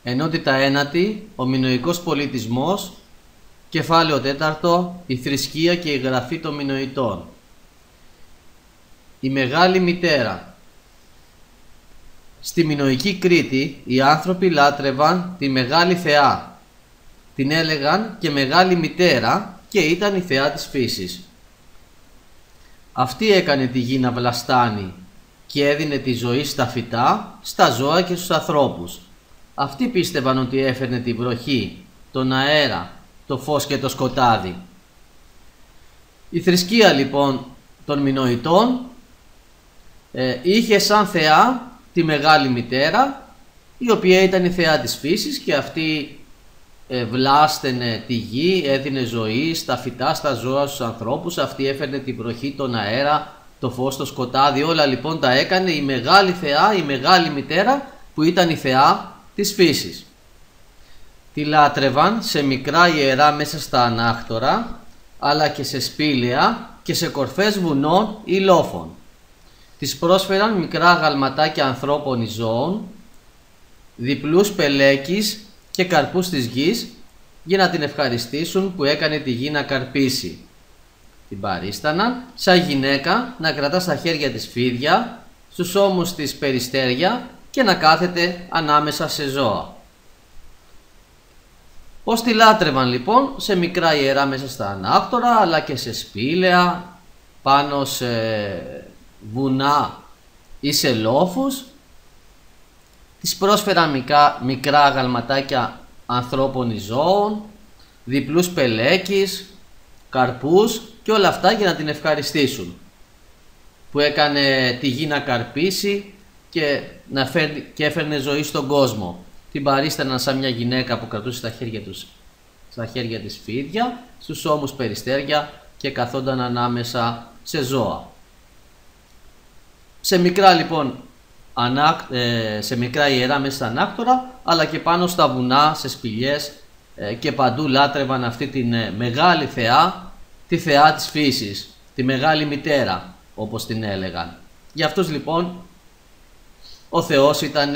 Ενότητα ένατη, ο μινωικός πολιτισμός, κεφάλαιο τέταρτο, η θρησκεία και η γραφή των Μινωητών. Η Μεγάλη Μητέρα. Στη μινωική Κρήτη οι άνθρωποι λάτρευαν τη Μεγάλη Θεά. Την έλεγαν και Μεγάλη Μητέρα και ήταν η θεά της φύσης. Αυτή έκανε τη γη να βλαστάνει και έδινε τη ζωή στα φυτά, στα ζώα και στους ανθρώπους. Αυτοί πίστευαν ότι έφερνε την βροχή, τον αέρα, το φως και το σκοτάδι. Η θρησκεία λοιπόν των Μινωητών είχε σαν θεά τη Μεγάλη Μητέρα, η οποία ήταν η θεά της φύσης και αυτή βλάσταινε τη γη, έδινε ζωή στα φυτά, στα ζώα, στους ανθρώπους. Αυτή έφερνε την βροχή, τον αέρα, το φως, το σκοτάδι, όλα λοιπόν τα έκανε η Μεγάλη Θεά, η Μεγάλη Μητέρα που ήταν η θεά της φύσης. Τη λάτρευαν σε μικρά ιερά μέσα στα ανάκτορα, αλλά και σε σπήλαια και σε κορφές βουνών ή λόφων. Της πρόσφεραν μικρά γαλματάκια ανθρώπων ή ζώων, διπλούς πελέκεις και καρπούς της γης για να την ευχαριστήσουν που έκανε τη γη να καρπίσει. Την παρίσταναν σαν γυναίκα να κρατά στα χέρια της φίδια, στους ώμους της περιστέρια και να κάθεται ανάμεσα σε ζώα. Πώς τη λάτρευαν λοιπόν? Σε μικρά ιερά μέσα στα ανάκτορα, αλλά και σε σπήλαια, πάνω σε βουνά ή σε λόφους. Της πρόσφεραν μικρά αγαλματάκια ανθρώπων ή ζώων, διπλούς πελέκεις, καρπούς και όλα αυτά για να την ευχαριστήσουν που έκανε τη γη να καρπίσει και έφερνε ζωή στον κόσμο. Την παρίσταναν σαν μια γυναίκα που κρατούσε στα χέρια της φίδια, στους ώμους περιστέρια και καθόταν ανάμεσα σε ζώα. Σε μικρά λοιπόν σε μικρά ιερά μέσα στα ανάκτορα, αλλά και πάνω στα βουνά, σε σπηλιές και παντού λάτρευαν αυτή την Μεγάλη Θεά, τη θεά της φύσης, τη Μεγάλη Μητέρα όπως την έλεγαν. Για αυτούς λοιπόν ο Θεός ήταν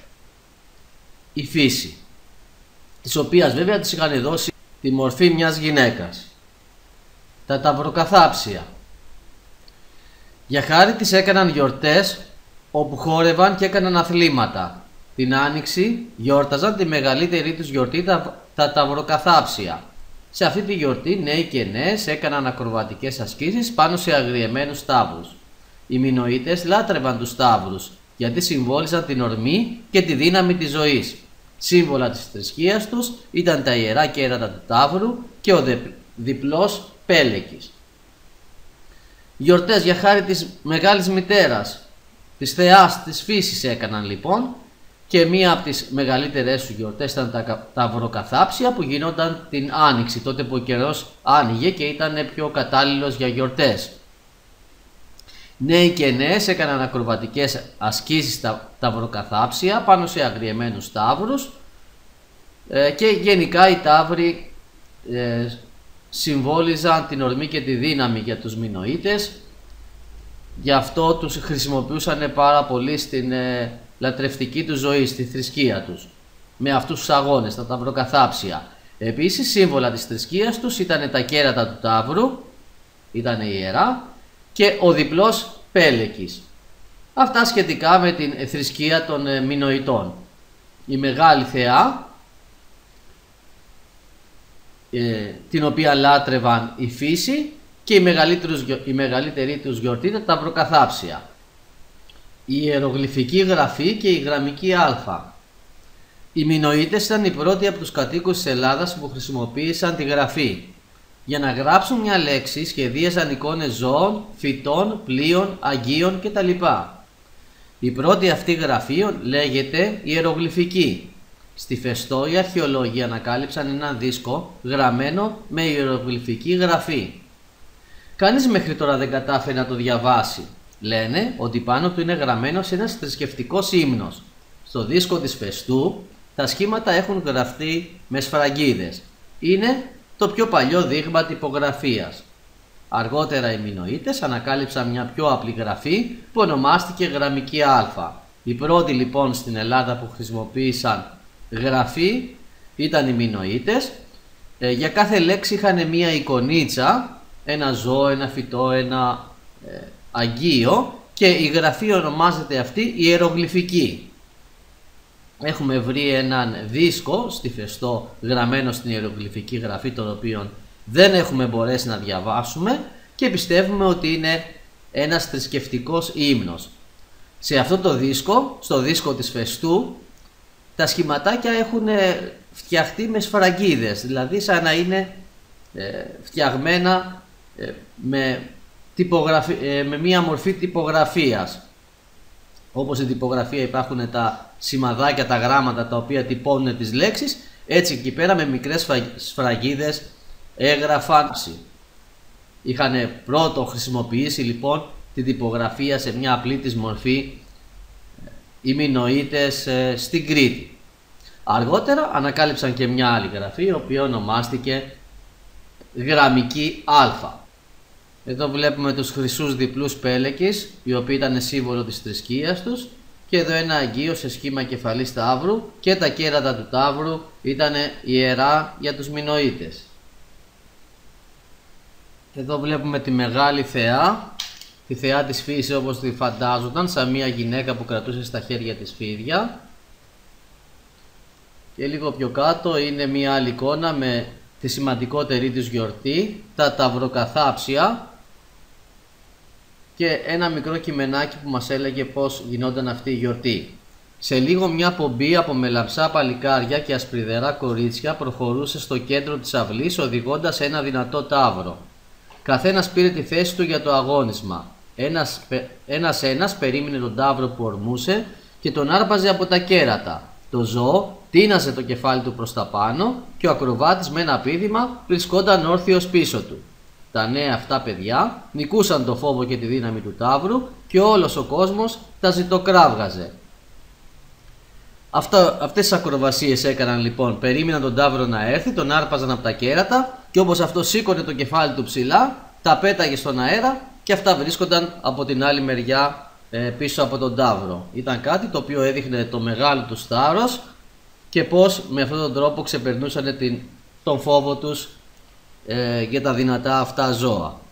η φύση, της οποίας βέβαια της είχαν δώσει τη μορφή μιας γυναίκας. Τα ταυροκαθάψια. Για χάρη της έκαναν γιορτές όπου χόρευαν και έκαναν αθλήματα. Την Άνοιξη γιόρταζαν τη μεγαλύτερη τους γιορτή, τα ταυροκαθάψια. Σε αυτή τη γιορτή νέοι και νέες έκαναν ακροβατικές ασκήσεις πάνω σε αγριεμένους ταύρους. Οι Μινωίτες λάτρευαν τους ταύρους γιατί συμβόλιζαν την ορμή και τη δύναμη της ζωής. Σύμβολα της θρησκείας τους ήταν τα ιερά κέρατα του ταύρου και ο διπλός πέλεκης. Γιορτές για χάρη της Μεγάλης Μητέρας, της θεάς της φύσης έκαναν λοιπόν, και μία από τις μεγαλύτερες σου γιορτές ήταν τα ταυροκαθάψια που γινόταν την Άνοιξη, τότε που ο καιρός άνοιγε και ήταν πιο κατάλληλος για γιορτές. Νέοι και νέες έκαναν ακροβατικές ασκήσεις στα ταυροκαθάψια πάνω σε αγριεμένους ταύρους και γενικά οι ταύροι συμβόλιζαν την ορμή και τη δύναμη για τους Μινωίτες. Γι' αυτό τους χρησιμοποιούσαν πάρα πολύ στην λατρευτική του ζωή, στη θρησκεία τους, με αυτούς τους αγώνες, τα ταυροκαθάψια. Επίσης σύμβολα της θρησκείας τους ήταν τα κέρατα του ταύρου, ήταν ιερά, και ο διπλός πέλεκης. Αυτά σχετικά με την θρησκεία των Μινωητών. Η Μεγάλη Θεά, την οποία λάτρευαν η φύση, και η μεγαλύτερη τους γιορτή τα ταυροκαθάψια. Η ιερογλυφική γραφή και η γραμμική α. Οι Μινωίτες ήταν οι πρώτοι από τους κατοίκους της Ελλάδας που χρησιμοποίησαν τη γραφή. Για να γράψουν μια λέξη σχεδίαζαν εικόνες ζώων, φυτών, πλοίων, αγγείων κτλ. Η πρώτη αυτή γραφή λέγεται ιερογλυφική. Στη Φεστό οι αρχαιολόγοι ανακάλυψαν ένα δίσκο γραμμένο με ιερογλυφική γραφή. Κανείς μέχρι τώρα δεν κατάφερε να το διαβάσει. Λένε ότι πάνω του είναι γραμμένος ένας θρησκευτικός ύμνος. Στο δίσκο της Φεστού τα σχήματα έχουν γραφτεί με σφραγίδες. Είναι το πιο παλιό δείγμα τυπογραφίας. Αργότερα οι Μινωίτες ανακάλυψαν μια πιο απλή γραφή που ονομάστηκε γραμμική α. Οι πρώτοι λοιπόν στην Ελλάδα που χρησιμοποίησαν γραφή ήταν οι Μινωίτες. Για κάθε λέξη είχαν μία εικονίτσα, ένα ζώο, ένα φυτό, ένα αγγείο, και η γραφή ονομάζεται αυτή ιερογλυφική. Έχουμε βρει έναν δίσκο στη Φεστό γραμμένο στην ιερογλυφική γραφή, τον οποίο δεν έχουμε μπορέσει να διαβάσουμε και πιστεύουμε ότι είναι ένας θρησκευτικός ύμνος. Σε αυτό το δίσκο, στο δίσκο της Φεστού, τα σχηματάκια έχουν φτιαχτεί με σφραγίδες, δηλαδή σαν να είναι φτιαγμένα με μία μορφή τυπογραφίας. Όπως στην τυπογραφία υπάρχουν τα σημαδάκια, τα γράμματα τα οποία τυπώνουν τις λέξεις, έτσι εκεί πέρα με μικρές σφραγίδες έγραφαν. Είχαν πρώτο χρησιμοποιήσει λοιπόν την τυπογραφία σε μια απλή της μορφή οι Μινωίτες στην Κρήτη. Αργότερα ανακάλυψαν και μια άλλη γραφή, η οποία ονομάστηκε γραμμική Α. Εδώ βλέπουμε τους χρυσούς διπλούς πέλεκες, οι οποίοι ήταν σύμβολο της θρησκείας τους, και εδώ ένα αγγείο σε σχήμα κεφαλής ταύρου, και τα κέρατα του ταύρου ήταν ιερά για τους Μινωίτες. Εδώ βλέπουμε τη μεγάλη θεά, τη θεά της φύσης όπως τη φαντάζονταν, σαν μια γυναίκα που κρατούσε στα χέρια της φίδια. Και λίγο πιο κάτω είναι μια άλλη εικόνα με τη σημαντικότερη της γιορτή, τα ταυροκαθάψια, και ένα μικρό κειμενάκι που μας έλεγε πώς γινόταν αυτή η γιορτή. Σε λίγο μια πομπή από μελαμψά παλικάρια και ασπριδερά κορίτσια προχωρούσε στο κέντρο της αυλής, οδηγώντας ένα δυνατό ταύρο. Καθένας πήρε τη θέση του για το αγώνισμα. Ένας περίμενε τον ταύρο που ορμούσε και τον άρπαζε από τα κέρατα. Το ζώο τίναζε το κεφάλι του προς τα πάνω και ο ακροβάτης με ένα πήδημα βρισκόταν όρθιος πίσω του. Τα νέα αυτά παιδιά νικούσαν το φόβο και τη δύναμη του ταύρου και όλος ο κόσμος τα ζητοκράβγαζε. Αυτές τις ακροβασίες έκαναν λοιπόν, περίμεναν τον ταύρο να έρθει, τον άρπαζαν από τα κέρατα και όπως αυτό σήκωνε το κεφάλι του ψηλά, τα πέταγε στον αέρα και αυτά βρίσκονταν από την άλλη μεριά πίσω από τον ταύρο. Ήταν κάτι το οποίο έδειχνε το μεγάλο του θάρρος και πως με αυτόν τον τρόπο ξεπερνούσαν τον φόβο τους για τα δυνατά αυτά ζώα.